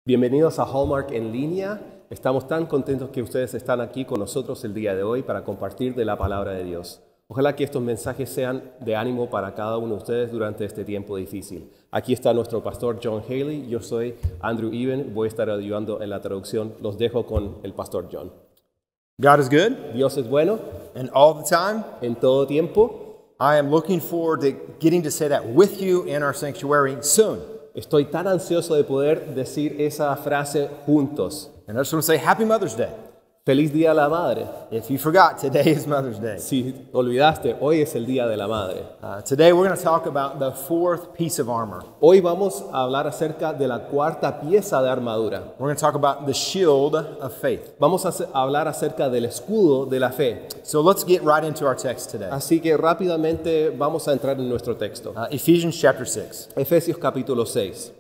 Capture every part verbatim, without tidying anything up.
Bienvenidos a Hallmark en línea. Estamos tan contentos que ustedes están aquí con nosotros el día de hoy para compartir de la palabra de Dios. Ojalá que estos mensajes sean de ánimo para cada uno de ustedes durante este tiempo difícil. Aquí está nuestro pastor John Haley. Yo soy Andrew Even. Voy a estar ayudando en la traducción. Los dejo con el pastor John. God is good, Dios es bueno and all the time. en todo tiempo. I am looking forward to getting to say that with you in our sanctuary soon. Estoy tan ansioso de poder decir esa frase juntos. And I just want to say Happy Mother's Day. Feliz Día a la Madre. If you forgot, today is Mother's Day. Si olvidaste, hoy es el Día de la Madre. Uh, today we're going to talk about the fourth piece of armor. Hoy vamos a hablar acerca de la cuarta pieza de armadura. We're going to talk about the shield of faith. Vamos a hablar acerca del escudo de la fe. So let's get right into our text today. Así que rápidamente vamos a entrar en nuestro texto. Uh, Ephesians chapter six. Efesios capítulo seis.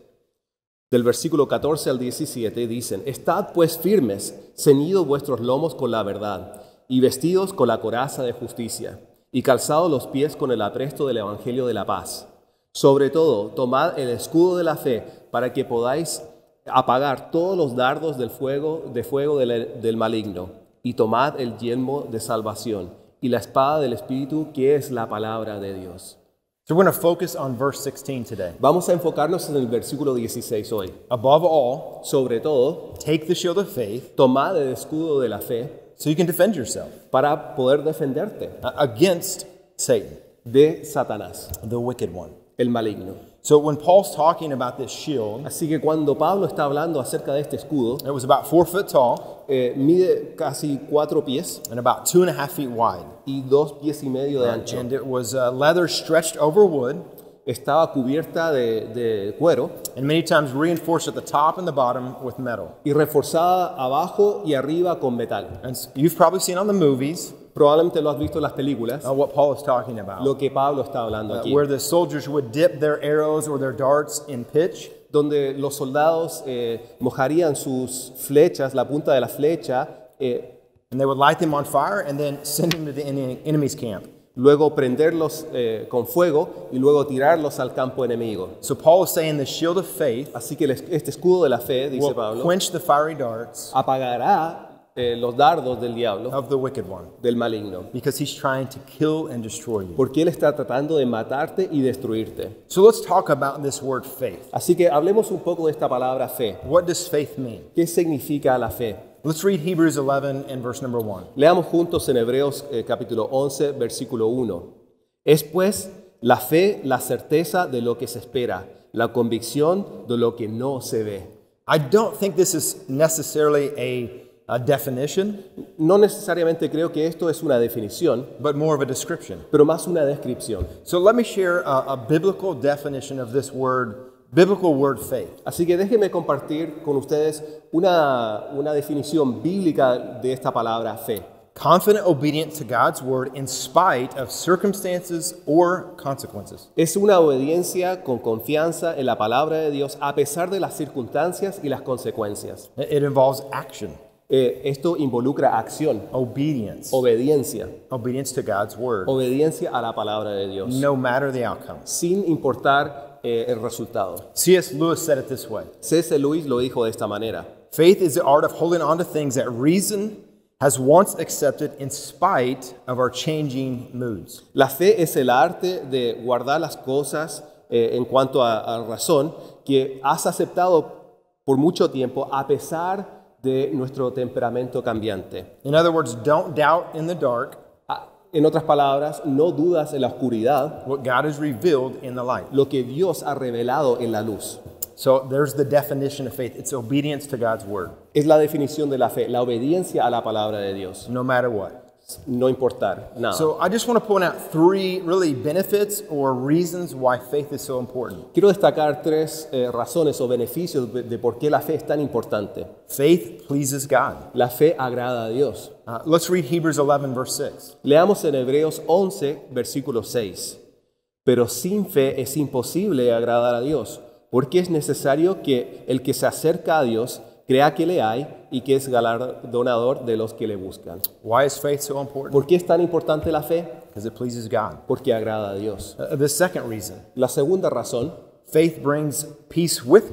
Del versículo catorce al diecisiete dicen: Estad pues firmes, ceñidos vuestros lomos con la verdad, y vestidos con la coraza de justicia, y calzados los pies con el apresto del evangelio de la paz. Sobre todo, tomad el escudo de la fe, para que podáis apagar todos los dardos del fuego, de fuego del, del maligno, y tomad el yelmo de salvación, y la espada del Espíritu, que es la palabra de Dios. So we're going to focus on verse sixteen today. Vamos a enfocarnos en el versículo dieciséis hoy. Above all, Sobre todo, take the shield of faith tomad el escudo de la fe so you can defend yourself para poder defenderte uh, against Satan, de Satanás, the wicked one. el maligno. So when Paul's talking about this shield, Así que cuando Pablo está hablando acerca de este escudo, it was about four foot tall eh, mide casi cuatro pies and about two and a half feet wide. y dos pies y medio de ancho. And it was uh, leather stretched over wood Estaba cubierta de, de cuero and many times reinforced at the top and the bottom with metal. y reforzada abajo y arriba con metal. And s- you've probably seen on the movies Probablemente lo has visto en las películas, uh, what Paul is talking about, lo que Pablo está hablando uh, aquí, where the soldiers would dip their arrows or their darts in pitch, donde los soldados eh, mojarían sus flechas, la punta de la flecha, eh, and they would light them on fire and then send them to the en- enemy's camp. luego prenderlos eh, con fuego y luego tirarlos al campo enemigo. So Paul is saying the shield of faith Así que el es- este escudo de la fe, dice will Pablo, quench the fiery darts apagará eh, los dardos del diablo, of the wicked one, del maligno, because he's trying to kill and destroy you. porque él está tratando de matarte y destruirte. So let's talk about this word faith. Así que hablemos un poco de esta palabra fe. What does faith mean? ¿Qué significa la fe? Let's read Hebrews eleven and verse number one. Leamos juntos en Hebreos eh, capítulo once, versículo uno. Es pues la fe la certeza de lo que se espera, la convicción de lo que no se ve. I don't think this is necessarily a, a definition, No necesariamente creo que esto es una definición, but more of a description. pero más una descripción. So let me share a, a biblical definition of this word, biblical word faith. Así que déjenme compartir con ustedes una, una definición bíblica de esta palabra fe. Confident obedience to God's word in spite of circumstances or consequences. Es una obediencia con confianza en la palabra de Dios a pesar de las circunstancias y las consecuencias. It it involves action, Eh, esto involucra acción, obedience, obediencia, obedience to God's word, obediencia a la palabra de Dios, no matter the outcome. sin importar eh, el resultado. C S Lewis said it this way. C S Lewis lo dijo de esta manera. Faith is the art of holding on to things that reason has once accepted in spite of our changing moods. La fe es el arte de guardar las cosas eh, en cuanto a, a razón que has aceptado por mucho tiempo a pesar de nuestro temperamento cambiante. In other words, don't doubt in the dark Ah, En otras palabras, no dudas en la oscuridad what God has revealed in the light. lo que Dios ha revelado en la luz. So there's the definition of faith. It's obedience to God's word, Es la definición de la fe, la obediencia a la palabra de Dios, no matter what. no importar nada. So I just want to point out three really benefits or reasons why faith is so important. Quiero destacar tres eh, razones o beneficios de, de por qué la fe es tan importante. Faith pleases God. La fe agrada a Dios. Uh, let's read Hebrews eleven, verse six. Leamos en Hebreos once, versículo seis. Pero sin fe es imposible agradar a Dios, porque es necesario que el que se acerca a Dios crea que le hay y que es galardonador de los que le buscan. Why is faith so important? ¿Por qué es tan importante la fe? Because it pleases God. Porque agrada a Dios. Uh, the second reason, La segunda razón, faith brings peace with God.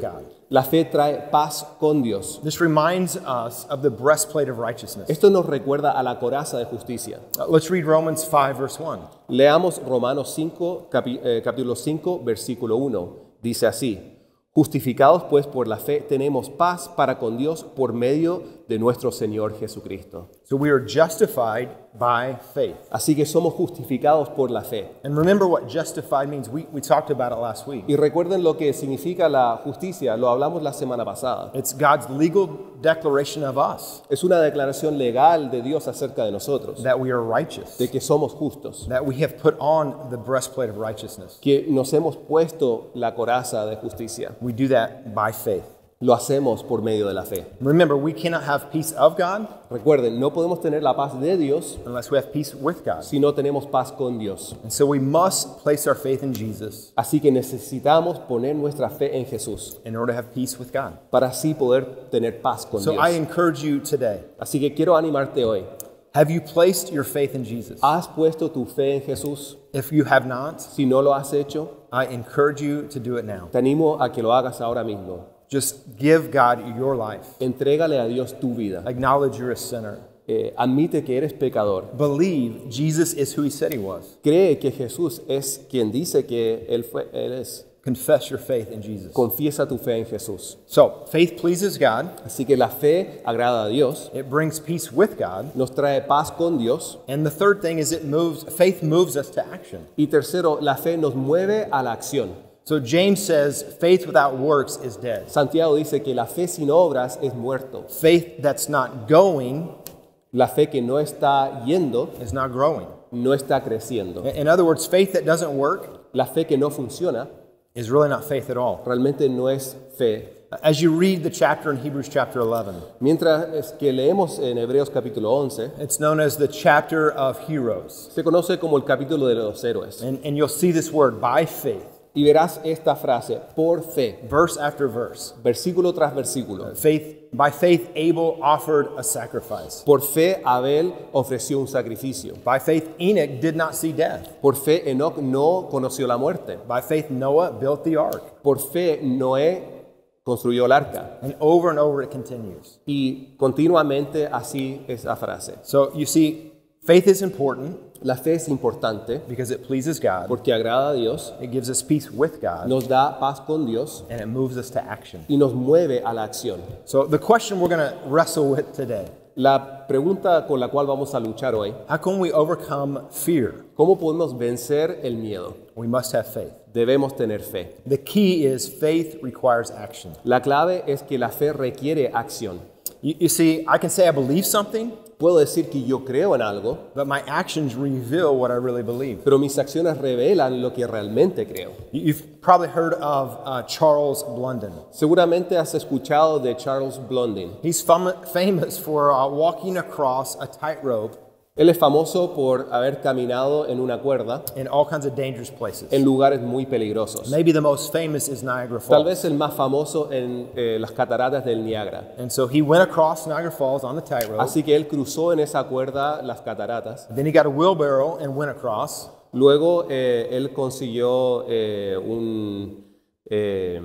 La fe trae paz con Dios. This reminds us of the breastplate of righteousness. Esto nos recuerda a la coraza de justicia. Uh, let's read Romans five, verse one. Leamos Romanos cinco, capi- eh, capítulo cinco, versículo uno. Dice así: justificados pues por la fe tenemos paz para con Dios por medio de nuestro Señor Jesucristo. So we are justified by faith. Así que somos justificados por la fe. And remember what justified means. We, we talked about it last week. Y recuerden lo que significa la justicia, lo hablamos la semana pasada. It's God's legal declaration of us Es una declaración legal de Dios acerca de nosotros, that we are righteous, de que somos justos, that we have put on the breastplate of righteousness. que nos hemos puesto la coraza de justicia. We do that by faith. Lo hacemos por medio de la fe. Remember, we cannot have peace of God Recuerden, no podemos tener la paz de Dios unless we have peace with God. si no tenemos paz con Dios. And so we must place our faith in Jesus Así que necesitamos poner nuestra fe en Jesús in order to have peace with God. para así poder tener paz con So Dios. I encourage you today, Así que quiero animarte hoy. have you placed your faith in Jesus? ¿Has puesto tu fe en Jesús? If you have not, Si no lo has hecho, I encourage you to do it now. te animo a que lo hagas ahora mismo. Just give God your life. Entrégale a Dios tu vida. Acknowledge you're a sinner. Eh, admite que eres pecador. Believe Jesus is who he said he was. Cree que Jesús es quien dice que Él, fue, él es. Confess your faith in Jesus. Confiesa tu fe en Jesús. So, faith pleases God. Así que la fe agrada a Dios, It brings peace with God. nos trae paz con Dios. And the third thing is it moves, faith moves us to action. Y tercero, la fe nos mueve a la acción. So James says faith without works is dead. Santiago dice que la fe sin obras es muerto. Faith that's not going La fe que no está yendo, is not growing. no está creciendo. In other words, faith that doesn't work La fe que no funciona, is really not faith at all. realmente no es fe. As you read the chapter in Hebrews chapter eleven, Mientras que leemos en Hebreos capítulo once, it's known as the chapter of heroes. se conoce como el capítulo de los héroes. And, and you'll see this word, by faith, Y verás esta frase, por fe, verse after verse. versículo tras versículo. Faith, by faith, Abel offered a sacrifice. Por fe, Abel ofreció un sacrificio. By faith, Enoch did not see death. Por fe, Enoc no conoció la muerte. By faith, Noah built the ark. Por fe, Noé construyó el arca. And over and over it continues. Y continuamente así es la frase. So you see, faith is important La fe es importante because it pleases God. porque agrada a Dios, It gives us peace with God, nos da paz con Dios and it moves us to action. y nos mueve a la acción. So the question we're going to wrestle with today, La pregunta con la cual vamos a luchar hoy, how can we overcome fear? ¿cómo podemos vencer el miedo? We must have faith. Debemos tener fe. The key is faith requires action. La clave es que la fe requiere acción. You, you see, I can say I believe something, Puedo decir que yo creo en algo, but my actions reveal what I really believe. pero mis acciones revelan lo que realmente creo. You- You've probably heard of uh, Charles Blondin. Seguramente has escuchado de Charles Blondin. He's fam- famous for uh, walking across a tightrope Él es famoso por haber caminado en una cuerda in all kinds of dangerous places. en lugares muy peligrosos. Maybe the most famous is Niagara Tal Falls. vez el más famoso en eh, las cataratas del Niágara. And so he went across Niagara Falls on the tightrope. Así que él cruzó en esa cuerda las cataratas. Then he got a wheelbarrow and went across. Luego eh, él consiguió eh, un, eh,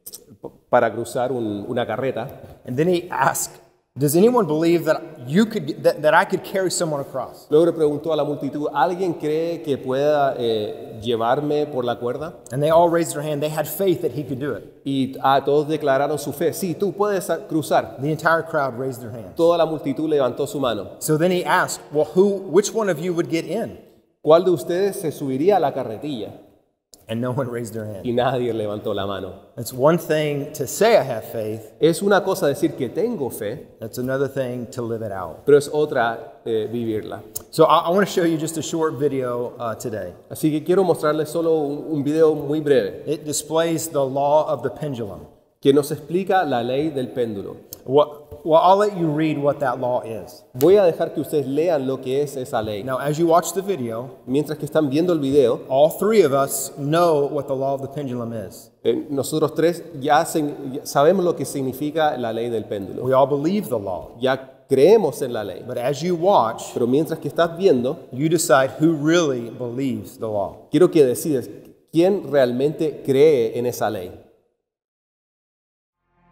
para cruzar un- una carreta. And then he asked, does anyone believe that you could get- that, that I could carry someone across? Luego le preguntó a la multitud, ¿alguien cree que pueda eh, llevarme por la cuerda? And they all raised their hand. They had faith that he could do it. Y a todos declararon su fe. Sí, tú puedes a- cruzar. The entire crowd raised their hands. Toda la multitud levantó su mano. So then he asked, well, who, which one of you would get in? ¿Cuál de ustedes se subiría a la carretilla? And no one raised their hand. Y nadie levantó la mano. It's one thing to say I have faith. Es una cosa decir que tengo fe, It's another thing to live it out. pero es otra eh, vivirla. So I, I want to show you just a short video uh, today. Así que quiero mostrarles solo un, un video muy breve It displays the law of the pendulum. que nos explica la ley del péndulo. What, well, I'll let you read what that law is. Voy a dejar que ustedes lean lo que es esa ley. Now, as you watch the video, Mientras que están viendo el video, all three of us know what the law of the pendulum is. eh, nosotros tres ya, se- ya sabemos lo que significa la ley del péndulo. We all believe the law. Ya creemos en la ley. But as you watch, Pero mientras que estás viendo, you decide who really believes the law. quiero que decides quién realmente cree en esa ley.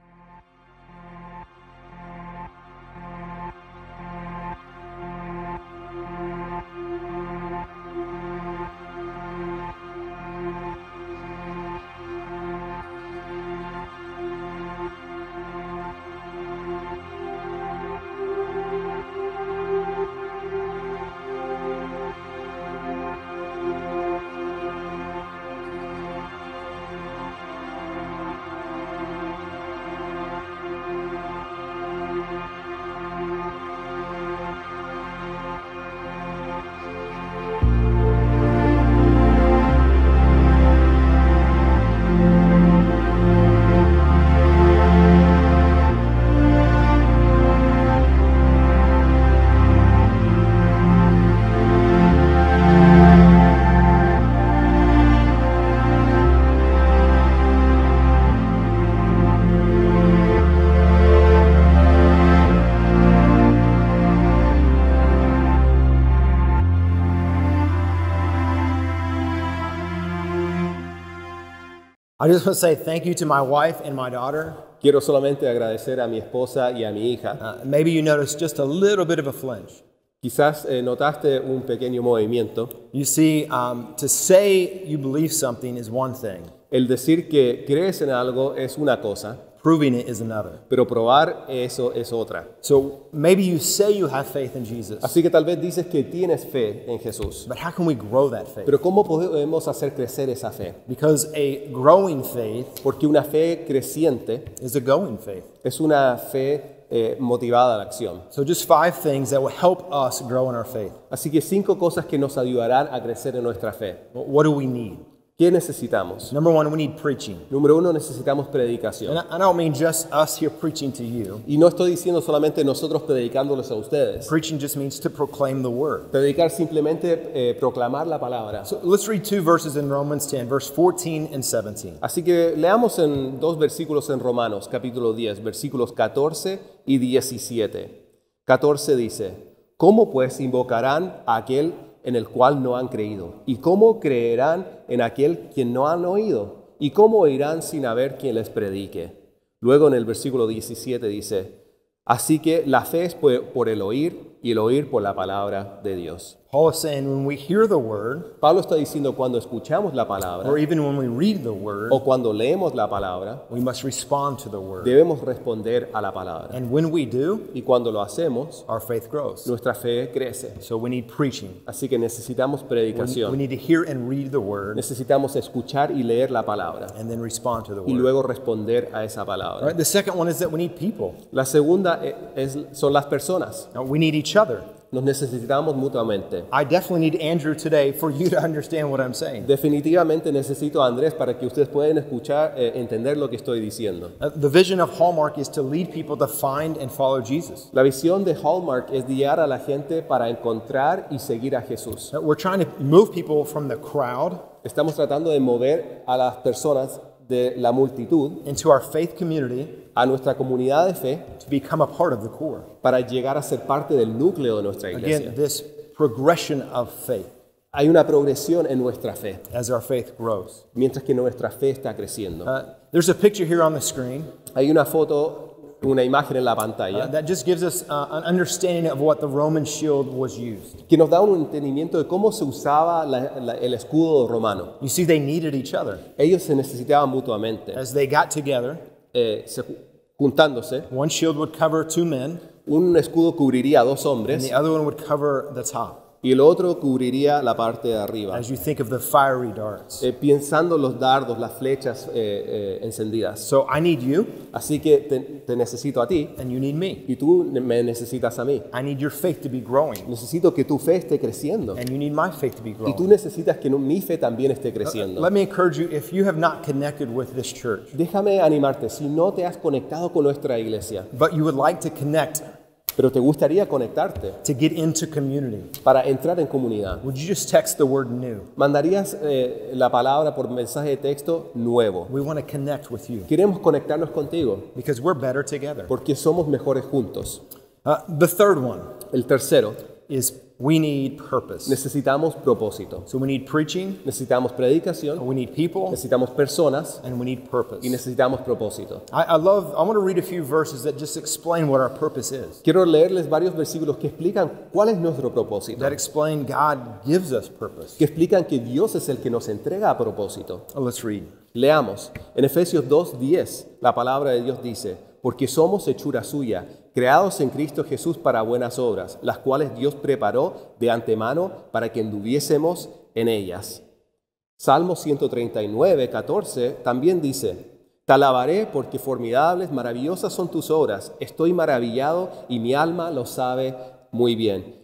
I just want to say thank you to my wife and my daughter. Quiero solamente agradecer a mi esposa y a mi hija. Uh, maybe you noticed just a little bit of a flinch. Quizás eh, notaste un pequeño movimiento. You see, um, to say you believe something is one thing. El decir que crees en algo es una cosa, Proving it is another. pero probar eso es otra. So maybe you say you have faith in Jesus, Así que tal vez dices que tienes fe en Jesús. but how can we grow that faith? Pero ¿cómo podemos hacer crecer esa fe? Because a growing faith Porque una fe creciente is a going faith. es una fe eh, motivada a la acción. So just five things that will help us grow in our faith. Así que cinco cosas que nos ayudarán a crecer en nuestra fe. Well, what do we need? ¿Qué necesitamos? Number one, we need preaching. Número uno, necesitamos And predicación. I I don't mean just us here preaching to you. Y no estoy diciendo solamente nosotros predicándoles a ustedes. Preaching just means to proclaim the word. Predicar simplemente eh, proclamar la palabra. So let's read two verses in Romans ten, verse fourteen and seventeen. Así que leamos en dos versículos en Romanos, capítulo diez, versículos catorce y diecisiete. catorce dice, ¿cómo pues invocarán a aquel en el cual no han creído? ¿Y cómo creerán en aquel quien no han oído? ¿Y cómo oirán sin haber quien les predique? Luego en el versículo diecisiete dice, así que la fe es por por el oír y el oír por la palabra de Dios. Paul is saying when we hear the word, Pablo está diciendo cuando escuchamos la palabra or even when we read the word, o cuando leemos la palabra, we must respond to the word. debemos responder a la palabra. And when we do, Y cuando lo hacemos, our faith grows. nuestra fe crece. So we need preaching. Así que necesitamos We, we predicación. need to hear and read the word Necesitamos escuchar y leer la palabra and then respond to the y word. luego responder a esa All palabra. right, the second one is that we need people. La segunda e- es, son las personas. Now, we need each other. Nos necesitamos mutuamente. I definitely need Andrew today for you to understand what I'm saying. Definitivamente necesito a Andrés para que ustedes puedan escuchar, eh, entender lo que estoy diciendo. Uh, the vision of Hallmark is to lead people to find and follow Jesus. La visión de Hallmark es guiar a la gente para encontrar y seguir a Jesús. Uh, We're trying to move people from the crowd Estamos tratando de mover a las personas de la multitud into our faith community a nuestra comunidad de fe to become a part of the core. para llegar a ser parte del núcleo de nuestra iglesia. Again, this progression of faith Hay una progresión en nuestra fe, as our faith grows. mientras que nuestra fe está creciendo. Uh, there's a picture here on the screen Hay una foto, una imagen en la uh, pantalla that just gives us uh, an understanding of what the Roman shield was used. que nos da un entendimiento de cómo se usaba la- la- el escudo romano. You see, they needed each other. Ellos se necesitaban mutuamente. As they got together, Eh, se ju- juntándose, one shield would cover two men, un escudo cubriría a dos and hombres the other one would cover the top. y el otro cubriría la parte de arriba. As you think of the fiery darts. Eh, pensando los dardos, las flechas eh, eh, encendidas. So I need you, Así que te, te necesito a ti and you need me. y tú ne- me necesitas a mí. I need your faith to be growing, Necesito que tu fe esté creciendo and you need my faith to be y tú growing. necesitas que no- mi fe también esté creciendo. Let me encourage you, if you have not connected with this church, Déjame animarte, si no te has conectado con nuestra iglesia, but you would like to connect pero te gustaría conectarte to get into community, para entrar en comunidad, would you just text the word new? mandarías eh, la palabra por mensaje de texto nuevo. We want to connect with you Queremos conectarnos contigo because we're better together. porque somos mejores juntos. Uh, the third one El tercero, is we need purpose. necesitamos propósito. So we need preaching, Necesitamos predicación, we need people, necesitamos personas and we need purpose. y necesitamos propósito. I, I love, I want to read a few verses that just explain what our purpose is, Quiero leerles varios versículos que explican cuál es nuestro propósito, that explain God gives us purpose. que explican que Dios es el que nos entrega a propósito. Oh, let's read. Leamos, en Efesios dos diez, la palabra de Dios dice, porque somos hechura suya, creados en Cristo Jesús para buenas obras, las cuales Dios preparó de antemano para que anduviésemos en ellas. Salmo ciento treinta y nueve, catorce también dice, te alabaré porque formidables, maravillosas son tus obras, estoy maravillado y mi alma lo sabe muy bien.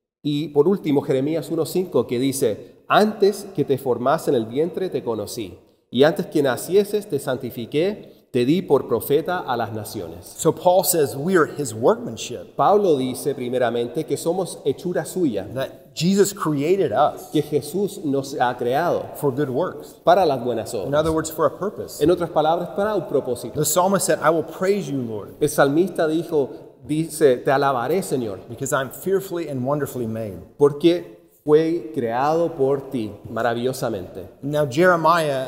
Y por último, Jeremías uno cinco que dice, antes que te formase en el vientre te conocí, y antes que nacieses te santifiqué, te di por profeta a las naciones. So Paul says we are his workmanship, Pablo dice primeramente que somos hechura suya, that Jesus created us que Jesús nos ha creado for good works. para las buenas In obras. other words, for a purpose. En otras palabras, para un propósito. The psalmist said, I will praise you, Lord, El salmista dijo, dice, te alabaré, Señor, because I'm fearfully and wonderfully made. porque fue creado por ti maravillosamente. Now, Jeremiah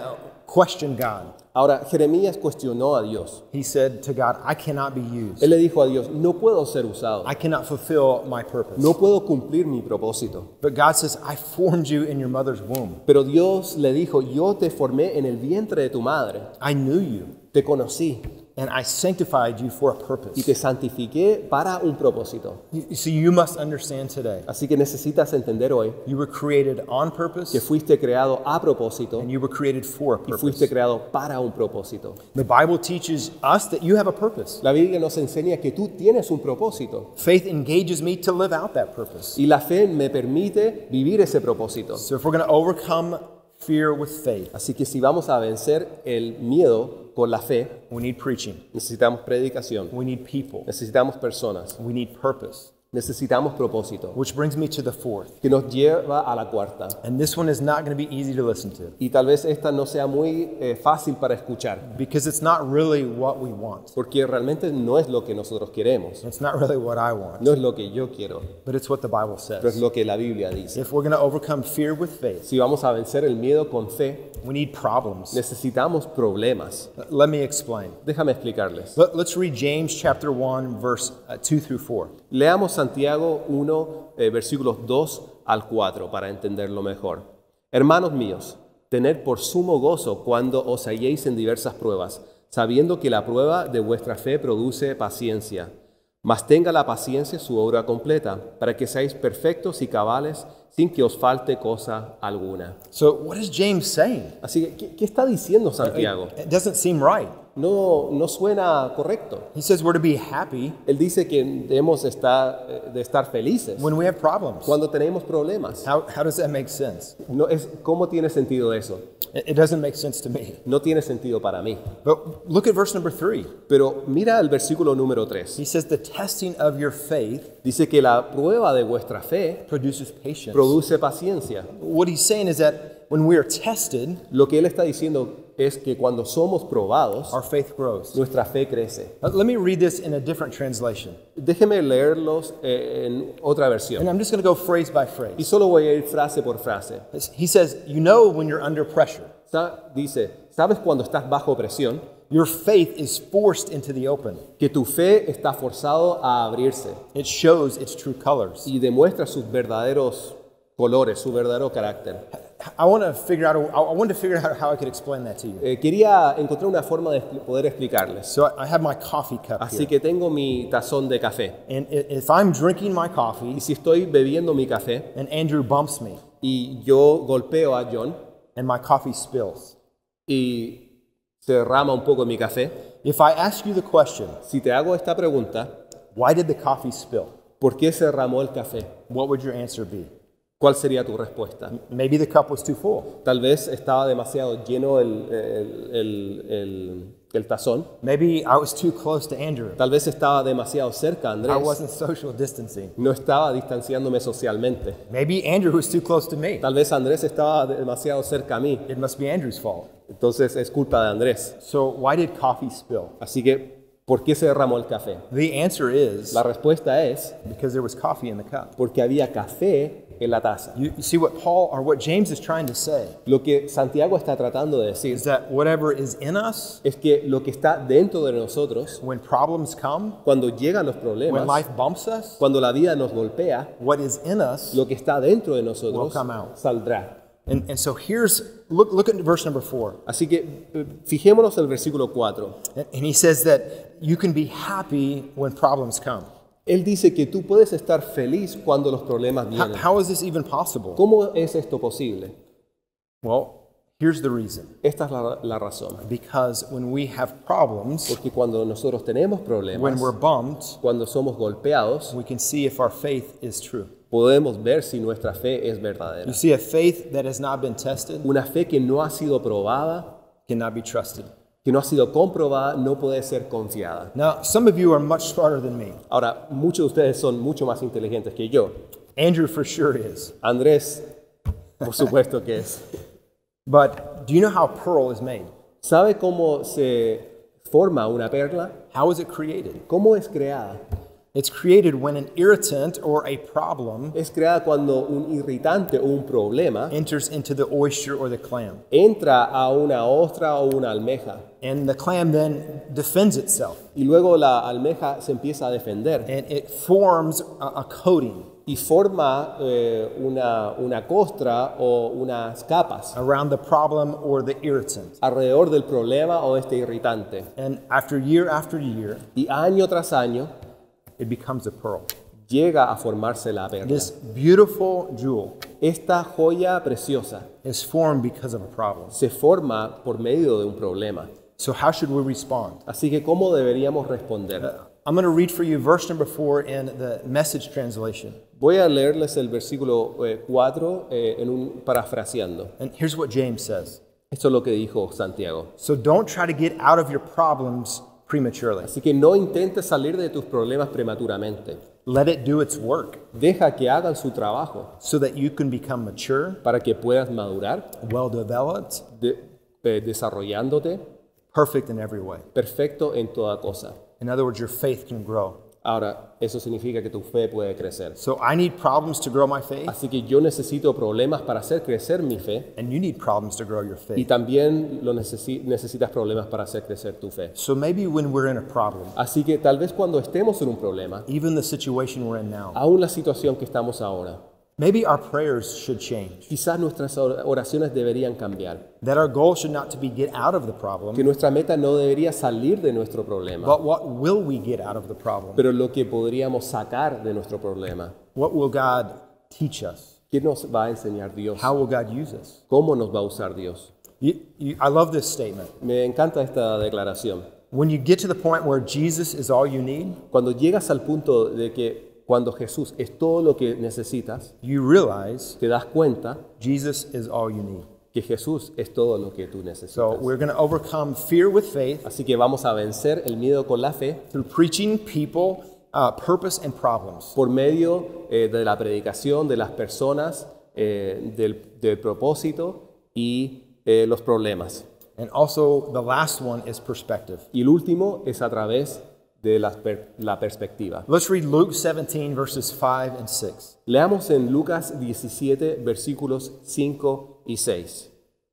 questioned God. Ahora, Jeremías cuestionó a Dios. He said to God, I cannot be used. Él le dijo a Dios, no puedo ser usado, I cannot fulfill my purpose. no puedo cumplir mi propósito. But God says, I formed you in your mother's womb. Pero Dios le dijo, yo te formé en el vientre de tu madre, I knew you, te conocí and I sanctified you for a y purpose. te santifiqué para un propósito. You- So you must understand today, Así que necesitas entender hoy you were created on que purpose, fuiste creado a propósito and you were created for a y fuiste purpose. creado para un propósito. The Bible teaches us that you have a purpose. La Biblia nos enseña que tú tienes un propósito Faith engages me to live out that purpose. y la fe me permite vivir ese propósito. So if we're going to overcome fear with faith, Así que si vamos a vencer el miedo con la fe, we need preaching, necesitamos predicación, we need people, necesitamos personas, we need purpose. necesitamos propósito, Which brings me to the fourth. que nos lleva a la cuarta. And this one is not going to be easy to listen to Y tal vez esta no sea muy eh, fácil para escuchar, because it's not really what we want. porque realmente no es lo que nosotros queremos, It's not really what I want, no es lo que yo quiero, but it's what the Bible pero es says. lo que la Biblia dice. If we're going to overcome fear with faith, Si vamos a vencer el miedo con fe, we need problems. necesitamos problemas. Let me explain. Déjame explicarles. Let- Let's read James chapter one, verse uh, two through four. Leamos Santiago uno, eh, versículos dos al cuatro para entenderlo mejor. Hermanos míos, tened por sumo gozo cuando os halléis en diversas pruebas, sabiendo que la prueba de vuestra fe produce paciencia. Mas tenga la paciencia su obra completa, para que seáis perfectos y cabales, sin que os falte cosa alguna. So, what is James saying? Así que, ¿qué, qué está diciendo Santiago? It doesn't seem right. No, no suena correcto. He says we're to be happy Él dice que debemos estar, eh, de estar felices when we have problems. cuando tenemos problemas. How, how does that make sense? No es, ¿Cómo tiene sentido eso? It, it doesn't make sense to me. No tiene sentido para mí. But look at verse number three. Pero mira el versículo número tres. He says the testing of your faith Dice que la prueba de vuestra fe produces patience. produce paciencia. What he's saying is that when we are tested, Lo que él está diciendo es que cuando somos probados, our faith grows. nuestra fe crece. Uh, Let me read this in a different translation. Déjeme leerlos eh, en otra versión. And I'm just going to go phrase by Y phrase. solo voy a ir frase por frase. He says, you know when you're under pressure, Sa- Dice, ¿sabes cuando estás bajo presión? your faith is forced into the open. Que tu fe está forzado a abrirse It shows its true colors. y demuestra sus verdaderos colores, su verdadero carácter. I want to figure out, I I wanted to figure out how I could explain that to you. Eh, quería encontrar una forma de expli- poder explicarles. So I I have my coffee cup Así here. que tengo mi tazón de café. And i- if I'm drinking my coffee Y si estoy bebiendo mi café and Andrew bumps me y yo golpeo a John and my coffee spills, y se derrama un poco mi café, if I ask you the question, si te hago esta pregunta, why did the coffee spill? ¿por qué se derramó el café? What would your answer be? ¿Cuál sería tu respuesta? Maybe the cup was too full. Tal vez estaba demasiado lleno el, el- el- el- el tazón. Maybe I was too close to Andrew. Tal vez estaba demasiado cerca a I Andrés. wasn't social distancing. No estaba distanciándome socialmente. Maybe Andrew was too close to me. Tal vez Andrés estaba demasiado cerca a mí. It must be Andrew's fault. Entonces es culpa de Andrés. So why did coffee spill? Así que, ¿por qué se derramó el café? The answer is La respuesta es because there was coffee in the cup. porque había café en la taza. You, you see what Paul or what James is trying to say Lo que Santiago está tratando de decir is that whatever is in us, es que lo que está dentro de nosotros, when problems come, cuando llegan los when problemas, life bumps us, cuando la vida nos golpea, what is in us, lo que está dentro de nosotros Will come out. saldrá. and, and so here's look look at verse number four. Así que eh, fijémonos en el versículo cuatro. And and he says that you can be happy when problems come. Él dice que tú puedes estar feliz cuando los problemas How, vienen. how is this even possible? ¿Cómo es esto posible? Well, here's the reason. Esta es la, la razón. Because when we have problems, Porque cuando nosotros tenemos when problemas, we're bumped, cuando somos golpeados, we can see if our faith is true. podemos ver si nuestra fe es You verdadera. see, a faith that has not been tested Una fe que no ha sido probada, cannot be trusted. que no ha sido comprobada, no puede ser confiada. Now, some of you are much smarter than me. Ahora, muchos de ustedes son mucho más inteligentes que yo. Andrew for sure is. Andrés, por supuesto que es. But do you know how pearl is made? ¿Sabe cómo se forma una perla? How is it created? ¿Cómo es creada? It's created when an irritant or a problem es creada cuando un irritante o un problema enters into the oyster or the clam. entra a una ostra o una almeja. And the clam then defends itself. Y luego la almeja se empieza a defender And it forms a, a coating y forma eh, una, una costra o unas capas around the problem or the irritant. alrededor del problema o este irritante. And after year after year, Y año tras año it becomes a pearl. llega a formarse la perla. This beautiful jewel Esta joya preciosa is formed because of a problem. se forma por medio de un problema. So how should we respond? Así que, ¿cómo deberíamos responder? I'm going to read for you verse number four in the Message translation. Voy a leerles el versículo cuatro eh, en un parafraseando. And here's what James says. Esto es lo que dijo Santiago. So don't try to get out of your problems prematurely. Así que no intentes salir de tus problemas prematuramente. Let it do its work Deja que hagan su trabajo so that you can become mature, para que puedas madurar, well developed, de- eh, desarrollándote perfect in every way. perfecto en toda cosa. In other words, your faith can grow. Ahora, eso significa que tu fe puede crecer. So I need problems to grow my faith, Así que yo necesito problemas para hacer crecer mi fe and you need problems to grow your y faith. también lo necesi- necesitas problemas para hacer crecer tu fe. So maybe when we're in a problem, Así que tal vez cuando estemos en un problema, even the situation we're in now, aún la situación que estamos ahora, maybe our prayers should change. quizás nuestras or- oraciones deberían cambiar. That our goal should not to be get out of the problem, Que nuestra meta no debería salir de nuestro problema, but what will we get out of the problem? pero lo que podríamos sacar de nuestro problema. What will God teach us? ¿Qué nos va a enseñar Dios? How will God use us? ¿Cómo nos va a usar Dios? You, you, I love this statement. Me encanta esta declaración. When you get to the point where Jesus is all you need, Cuando llegas al punto de que cuando Jesús es todo lo que necesitas, you realize te das cuenta Jesus is all you need. que Jesús es todo lo que tú So necesitas. we're going to overcome fear with faith Así que vamos a vencer el miedo con la fe through preaching people uh, purpose and problems. por medio eh, de la predicación de las personas, eh, del, del propósito y eh, los problemas. And also the last one is perspective. Y el último es a través de la, per- la perspectiva. Let's read Luke seventeen verses five and six. Leamos en Lucas diecisiete, versículos cinco y seis.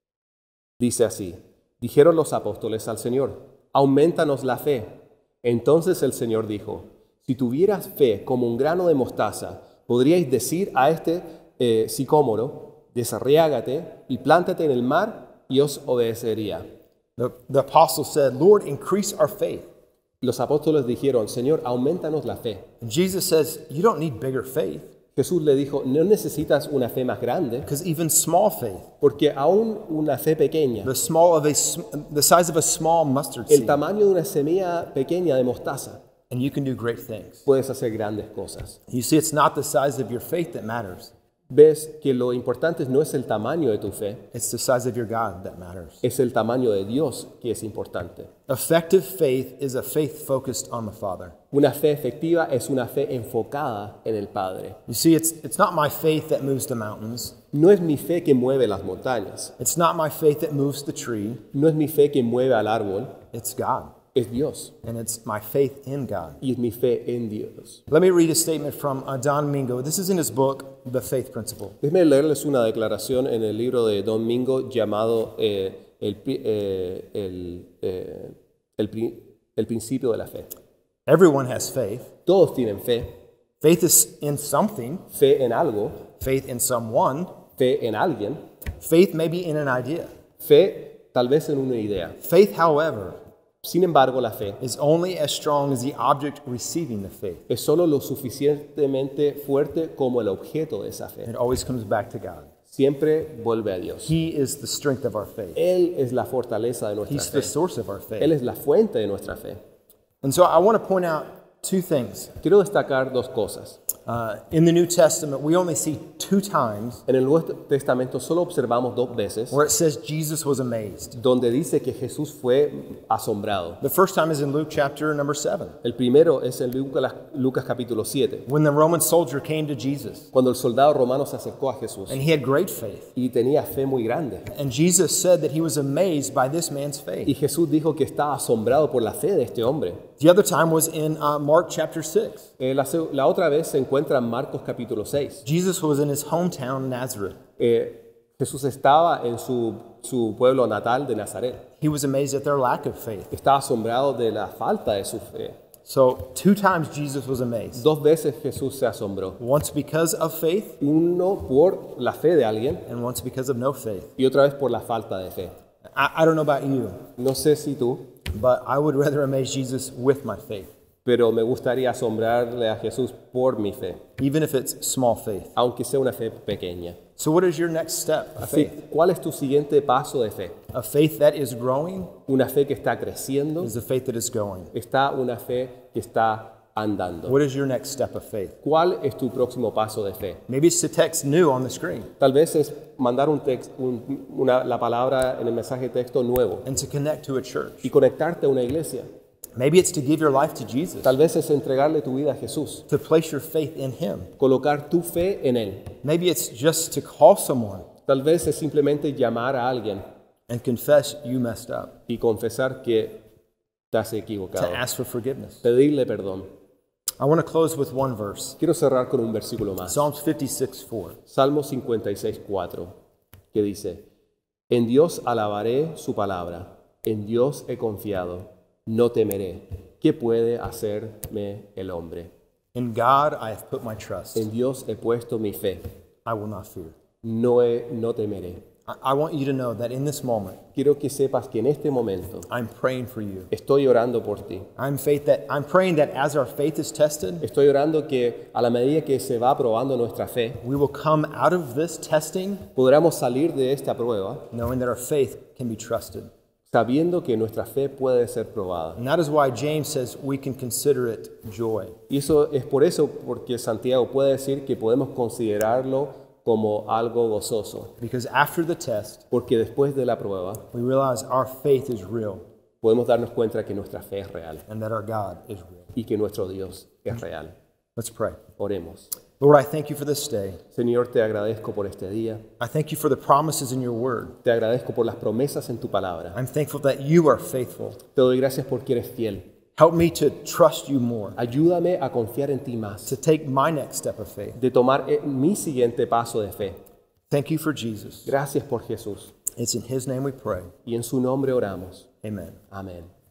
Dice así: dijeron los apóstoles al Señor, aumentanos la fe. Entonces el Señor dijo, si tuvieras fe como un grano de mostaza, podríais decir a este eh, sicómoro, desarriágate y plántate en el mar, y os obedecería. The, the apostle said, Lord, increase our faith. Los apóstoles dijeron, Señor, aumentanos la fe. And Jesus says, you don't need bigger faith, Jesús le dijo, no necesitas una fe más grande, because even small faith, porque aún una fe pequeña, the small of a sm- the size of a small mustard el seed, tamaño de una semilla pequeña de mostaza, and you can do great things. puedes hacer grandes cosas. You see, it's not the size of your faith that matters. Ves que lo importante no es el tamaño de tu fe, It's the size of your God that matters. es el tamaño de Dios que es importante. Effective faith is a faith focused on the Father. Una fe efectiva es una fe enfocada en el Padre. You see, it's, it's not my faith that moves the mountains. No es mi fe que mueve las montañas, It's not my faith that moves the tree. no es mi fe que mueve al árbol, It's God. es Dios. And it's my faith in God. Y es mi fe en Dios. Let me read a statement from uh, Don Mingo. This is in his book, The Faith Principle. Déjenme leerles una declaración en el libro de Don Mingo llamado eh, el, pri- eh, el, eh, el pri- el principio de la fe. Everyone has faith. Todos tienen fe, Faith is in something, fe en algo, faith in someone, fe en alguien, faith maybe in an idea. fe tal vez en una idea. Faith, however, Sin embargo, la fe is only as strong as the object receiving the faith. es solo lo suficientemente fuerte como el objeto de esa fe. It always comes back to God. Siempre vuelve a Dios. He is the strength of our faith. Él es la fortaleza de nuestra He's the fe. source of our Él faith. es la fuente de nuestra fe. And so I want to point out two things. Quiero destacar dos cosas. Uh, in the New Testament, we only see two times En el Nuevo Testamento solo observamos dos veces where it says Jesus was amazed. donde dice que Jesús fue asombrado. The first time is in Luke chapter number seven, El primero es en Lucas, Lucas capítulo siete, when the Roman soldier came to Jesus, cuando el soldado romano se acercó a Jesús and he had great faith. y tenía fe muy grande. And Jesus said that he was amazed by this man's Y faith. Jesús dijo que estaba asombrado por la fe de este hombre. The other time was in uh, Mark chapter six. Eh, la, se- la otra vez se encuentra en Marcos capítulo seis. Jesus was in his hometown, Nazareth. Eh, Jesús estaba en su, su pueblo natal de Nazaret. He was amazed at their lack of faith. Estaba asombrado de la falta de su fe. So two times Jesus was amazed. Dos veces Jesús se asombró. Once because of faith Uno por la fe de alguien and once because of no faith. y otra vez por la falta de fe. I, I don't know about you, No sé si tú, but I would rather amaze Jesus with my faith, pero me gustaría asombrarle a Jesús por mi fe, even if it's small faith. aunque sea una fe pequeña. So what is your next step of Así, faith? ¿cuál es tu siguiente paso de fe? A faith that is growing Una fe que está creciendo, is a faith that is going. está una fe que está andando. What is your next step of faith? ¿Cuál es tu próximo paso de fe? Maybe it's to text new on the screen Tal vez es mandar un text, un- una, la palabra en el mensaje de texto nuevo and to connect to a church. y conectarte a una iglesia. Maybe it's to give your life to Jesus, Tal vez es entregarle tu vida a Jesús, to place your faith in Him. colocar tu fe en Él. Maybe it's just to call someone Tal vez es simplemente llamar a alguien and confess you messed up, y confesar que te has to equivocado, ask for forgiveness. pedirle perdón. I want to close with one verse, Quiero cerrar con un versículo más. Psalms fifty-six four. Salmo cincuenta y seis, cuatro, que dice, en Dios alabaré su palabra, en Dios he confiado, no temeré. ¿Qué puede hacerme el hombre? In God I have put my trust. En Dios he puesto mi fe, I will not fear. no, he- no temeré. I, I want you to know that in this moment, Quiero que sepas que en este momento I'm praying for you. estoy orando por ti. I'm faith that I'm praying that as our faith is tested, Estoy orando que a la medida que se va probando nuestra fe, we will come out of this testing podamos salir de esta prueba knowing that our faith can be trusted. sabiendo que nuestra fe puede ser probada. And that is why James says we can consider it joy. Y eso es por eso porque Santiago puede decir que podemos considerarlo como algo gozoso, Because after the test, porque después de la prueba we realize our faith is real podemos darnos cuenta que nuestra fe es real and that our God is real. y que nuestro Dios es real. Let's pray. Oremos. Lord, I thank you for this day. Señor, te agradezco por este día, I thank you for the promises in your word. te agradezco por las promesas en tu palabra. I'm thankful that you are faithful. Te doy gracias porque eres fiel. Help me to trust you more, Ayúdame a confiar en ti más, to take my next step of faith. de tomar eh, mi siguiente paso de fe. Thank you for Jesus. Gracias por Jesús It's in his name we pray. y en su nombre oramos. Amen. Amén.